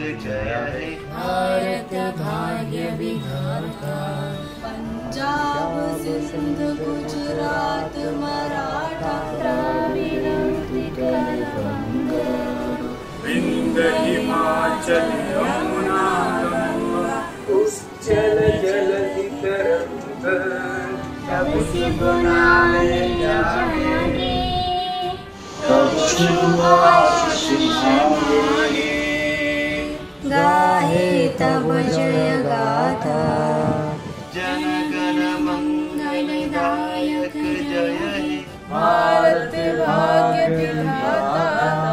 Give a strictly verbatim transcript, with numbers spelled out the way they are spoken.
जय हे। भारत भाग्य विधाता। पंजाब सिंध गुजरात मराठा द्राविड़ उत्कल बंग। विंध्य हिमाचल यमुना गंगा उच्चल जलधि तरंग। तब शिव नाम जागे तब शिव आशीष मांगे। गाहे तब जय गाथा। जन गण मंगलदायक जय हे। भारत भाग्य विधाता।